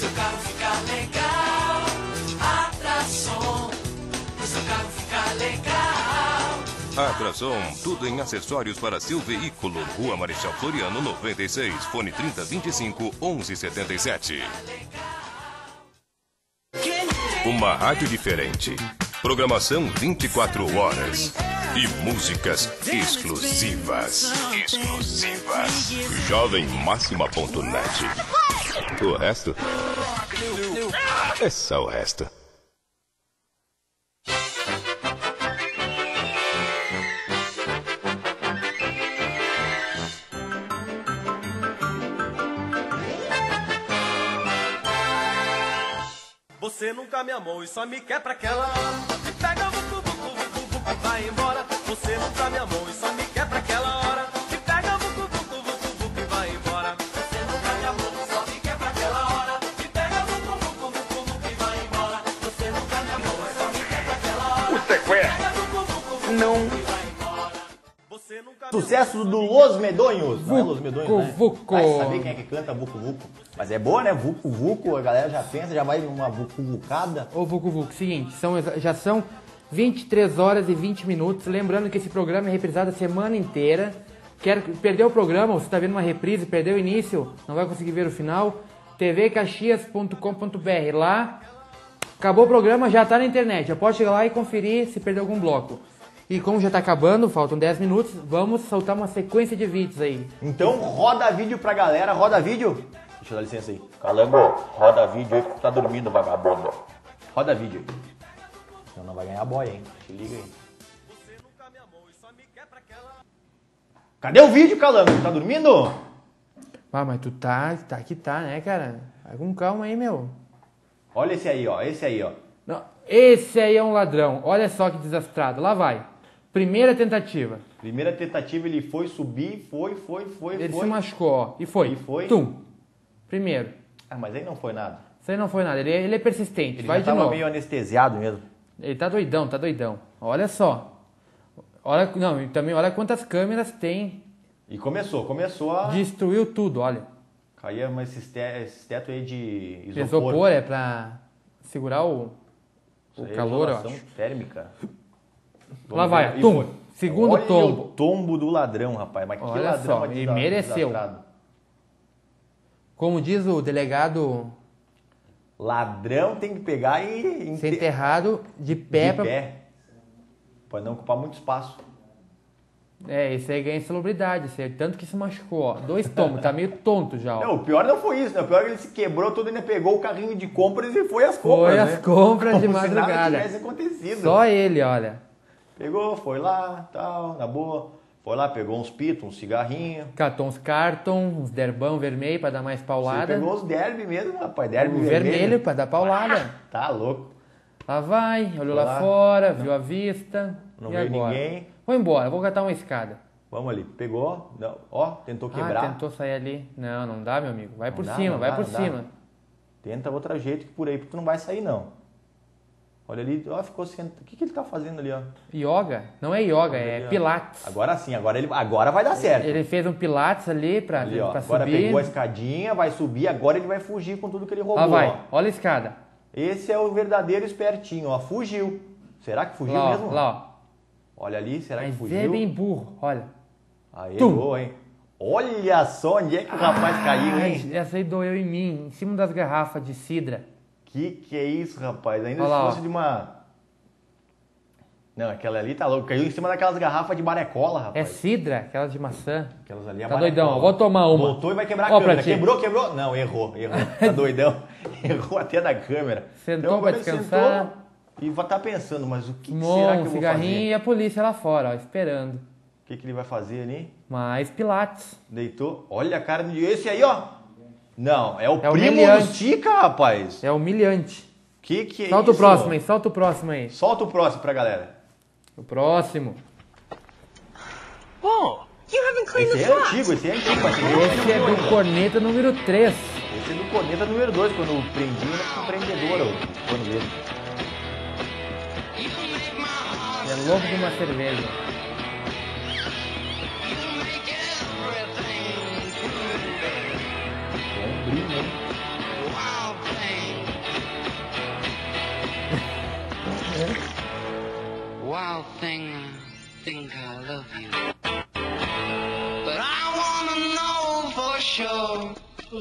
seu carro ficar legal. Atrason, pro seu carro ficar legal. Atrason, tudo em acessórios para seu veículo. Rua Marechal Floriano, 96, fone 3025-1177. Uma rádio diferente. Programação 24 horas. E músicas exclusivas. Jovemmáxima.net. O resto é só o resto. Você nunca me amou e só me quer pra aquela hora. Me pega, vucu, vucu, vucu, vucu, e vai embora. Você nunca me amou e só me quer pra aquela hora. Me pega, vucu, vucu, vucu, vucu, e vai embora. Você nunca me amou e só me quer pra aquela hora. Me pega, vucu, vucu, vucu, vucu, e vai embora. Você nunca me amou e só me quer pra aquela hora. Puta que é. Não. Sucesso do Los Medonhos. Não é Los Medonhos, né? Vucu. Vai saber quem é que canta Vucu Vucu. Mas é boa, né? Vucu Vucu, a galera já pensa, já vai uma Vucu Vucada. Ô, Vucu Vucu, seguinte, já são 23 horas e 20 minutos. Lembrando que esse programa é reprisado a semana inteira. Perdeu o programa, você está vendo uma reprise, perdeu o início, não vai conseguir ver o final. tvcaxias.com.br. Lá, acabou o programa, já está na internet. Já pode chegar lá e conferir se perdeu algum bloco. E como já tá acabando, faltam 10 minutos, vamos soltar uma sequência de vídeos aí. Então roda vídeo pra galera, roda vídeo. Deixa eu dar licença aí. Calango, roda vídeo aí que tu tá dormindo, vagabundo. Roda vídeo aí. Senão não vai ganhar boia, hein? Se liga aí. Cadê o vídeo, Calango? Tá dormindo? Ah, mas tu tá que tá, né, cara? Vai com calma aí, meu. Olha esse aí, ó. Esse aí, ó. Não, esse aí é um ladrão. Olha só que desastrado. Lá vai. Primeira tentativa. Primeira tentativa, ele foi subir, foi. Ele se machucou, ó. E foi. Tum. Primeiro. Ah, mas aí não foi nada. Isso aí não foi nada. Ele é persistente. Ele vai já de novo. tava meio anestesiado mesmo. Ele tá doidão. Olha só. Olha, não, e também olha quantas câmeras tem. E começou a... Destruiu tudo, olha. Caía esses teto aí de isopor. Isopor é pra segurar o calor, eu acho. Térmica. Lá vai, tum. Segundo olha tombo. O tombo do ladrão, rapaz. Mas que olha ladrão só, e mereceu. Desastrado. Como diz o delegado... Ladrão tem que pegar e... ser enterrado de pé. Pra não ocupar muito espaço. Esse aí ganha celebridade, tanto que se machucou, ó. 2 tombos, tá meio tonto já, ó. Não, o pior não foi isso, né? O pior é que ele se quebrou todo, ainda pegou o carrinho de compras e foi às compras, Foi às compras de madrugada. Se nada tivesse acontecido. Só ele, olha. Pegou, foi lá, tal, na boa. Foi lá, pegou uns pitos, uns cigarrinhos. Catou uns cartão, uns derbão vermelho pra dar mais paulada. Você pegou os derby mesmo, rapaz. Derby vermelho pra dar paulada. Tá louco. Lá vai, olhou lá fora, viu a vista. Não e veio agora? ninguém. Vou embora, vou catar uma escada. Vamos ali, pegou, não, ó, tentou quebrar. Tentou sair ali. Não dá, meu amigo. Vai por dá, cima, não vai dá, por não cima. dá. Tenta outro jeito que por aí, porque tu não vai sair, não. Olha ali, ó, ficou sentado. O que ele tá fazendo ali, ó? Yoga? Não é yoga, é ali, pilates. Agora sim, agora vai dar certo. Ele fez um pilates ali pra ali, ó, pra agora subir. pegou a escadinha, vai subir, agora ele vai fugir com tudo que ele roubou. Lá vai, ó. olha a escada. Esse é o verdadeiro espertinho, ó, fugiu. Será que fugiu lá, mesmo? Lá, ó. Olha ali, será que fugiu? É bem burro, olha. Aí errou, hein? Olha só onde é que o rapaz caiu, hein? Essa aí doeu em mim, em cima das garrafas de cidra. Que é isso, rapaz? Ainda olha se lá, fosse de uma... Não, aquela ali tá louco. Caiu em cima daquelas garrafas de barecola, rapaz. É cidra, aquelas de maçã. Aquelas ali é tá doidão, vou tomar uma. Voltou e vai quebrar a câmera. Quebrou. Não, errou. Tá doidão. Errou até da câmera. Sentou pra descansar. Sentou e vai estar pensando, mas o que será que eu vou fazer? Cigarrinho e a polícia lá fora, ó, esperando. O que ele vai fazer ali? Mais pilates. Deitou. Olha a cara de... Esse aí, ó. Não, é o primo humilhante. do Tica, rapaz. É humilhante. Que é isso? Solta o próximo aí, solta o próximo aí. Solta o próximo pra galera. O próximo. Oh, you haven't cleaned Esse the é flat. antigo, esse é antigo. Esse é do corneta número 3. Esse é do corneta número 2, quando eu prendi no empreendedor, quando dele. É louco de uma cerveja. Bom brilho, hein? thing I think I love you. But I wanna know for sure.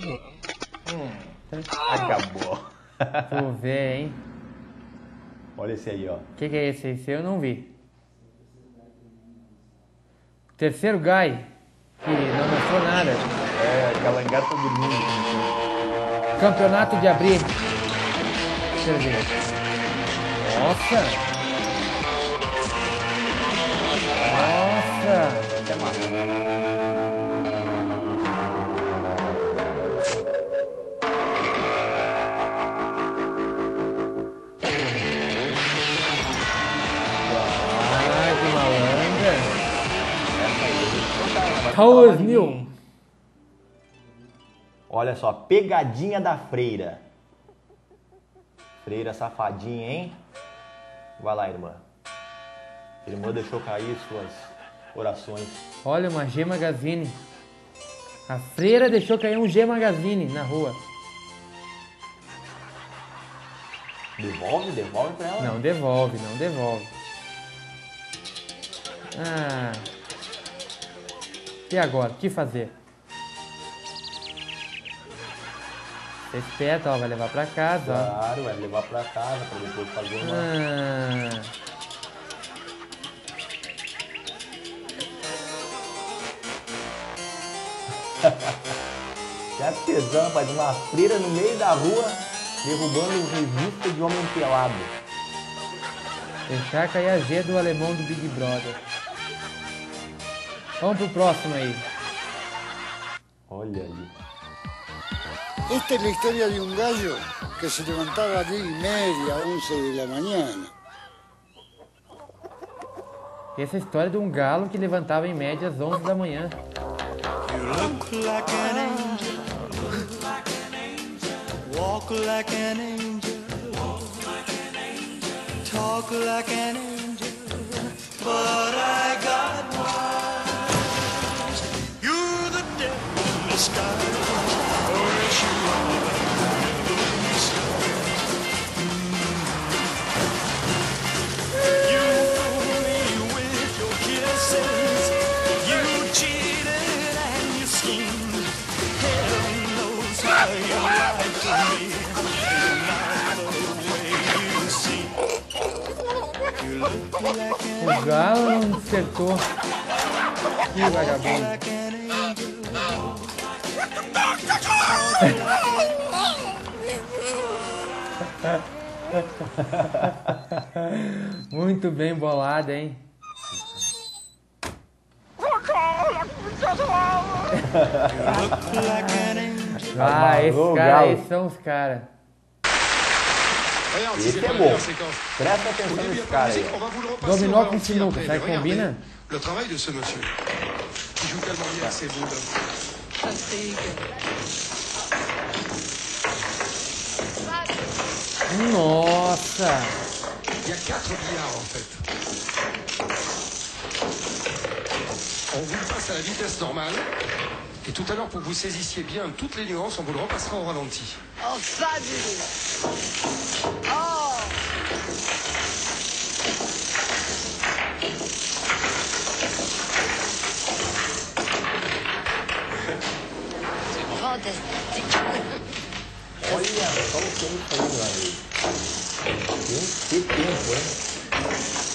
Acabou. Vou ver, hein? Olha esse aí, ó. O que é esse? Esse eu não vi. Terceiro Guy, que não mostrou nada. É, Calangar tá dormindo. Campeonato de abril. Deixa eu ver. Nossa! Nossa! Até mais. Ah, que malandra! Towers New. Olha só, pegadinha da freira. Freira safadinha, hein? Vai lá, irmã. Irmã deixou cair suas orações. Olha, uma G Magazine. A freira deixou cair um G Magazine na rua. Devolve pra ela. Não devolve, não devolve. Ah. E agora? O que fazer? Você é esperta, ela vai levar pra casa, ó. Claro, vai levar pra casa pra depois fazer uma... Ah. Que é tesão, rapaz, uma freira no meio da rua derrubando revista de homem pelado. Deixar cair a G do alemão do Big Brother. Vamos pro próximo aí. Olha ali. Esta es la historia de un gallo que se levantaba a 10:30, 11 de la mañana. Essa é a história de um galo que levantava em média às 11 da manhã. You look like an angel, walk like an angel, talk like an angel, but I got wise. You're the devil in disguise, or else you are the devil in disguise. You fooled me with your kisses, you cheated and you schemed. Heaven knows how you lied to me, and I love the way you see. You look like an O galo não acertou. Que vagabundo. like an angel. Muito bem bolado, hein? Look like an angel. Ah, esses Amarrou o caras aí galo. são os caras. Esse é bom. Presta atenção nesse cara aí. Dominó com sinuca, sabe que combina? Le travail de ce monsieur, qui joue tellement bien avec ses boules. Nossa! Il y a 4 billards en fait. On vous le passe à la vitesse normale. Et tout à l'heure, pour que vous saisissiez bien toutes les nuances, on vous le repassera au ralenti. Oh, fabulous! Oh! C'est fantastique! Olha só o que é isso aí, meu amigo. Que tempo, hein?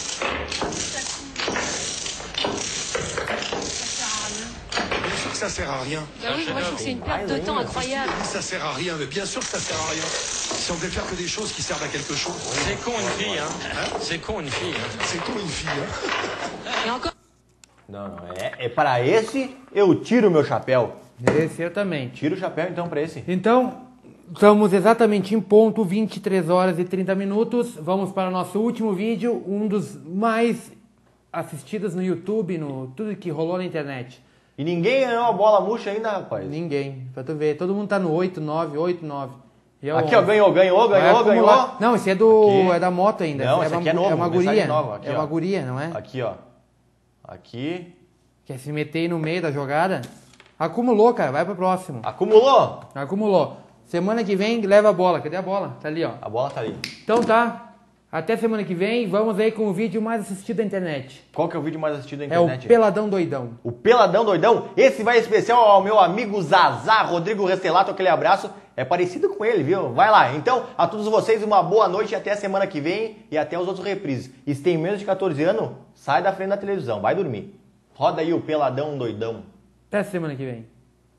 Bien sûr que ça sert à rien. Bah oui, moi je trouve que c'est une perte de temps incroyable. Ça sert à rien, mais bien sûr que ça sert à rien. Si on devait faire que des choses qui servent à quelque chose. C'est con une fille, hein. C'est con une fille. Hein. C'est con une fille, hein. Et encore. Não, não. É para esse eu tiro o meu chapéu. Esse eu também. Tiro o chapéu então pra esse. Então, estamos exatamente em ponto, 23 horas e 30 minutos. Vamos para o nosso último vídeo, um dos mais assistidos no YouTube, no tudo que rolou na internet. E ninguém ganhou a bola murcha ainda, rapaz. Ninguém, pra tu ver. Todo mundo tá no 8, 9, 8, 9. E é o Aqui, ó, 11. ganhou. Vai acumular. Não, esse é do. Aqui. É da moto ainda. Não, é esse uma, aqui é novo, é uma mensagem guria. nova. Aqui, é ó. uma guria, não é? Aqui, ó. Aqui. Quer se meter aí no meio da jogada? Acumulou, cara. Vai pro próximo. Acumulou? Acumulou. Semana que vem, leva a bola. Cadê a bola? Tá ali, ó. A bola tá ali. Então tá. Até semana que vem, vamos aí com o vídeo mais assistido da internet. Qual que é o vídeo mais assistido da É internet? o Peladão Doidão. O Peladão Doidão? Esse vai especial ao meu amigo Zazá, Rodrigo Restelato, aquele abraço. É parecido com ele, viu? Vai lá. Então, a todos vocês, uma boa noite até a semana que vem e até os outros reprises. E se tem menos de 14 anos, sai da frente da televisão, vai dormir. Roda aí o Peladão Doidão. Até semana que vem.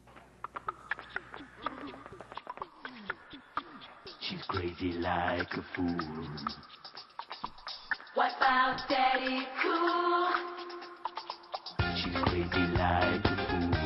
She's crazy like a fool. What about Daddy Cool? She's crazy like a fool.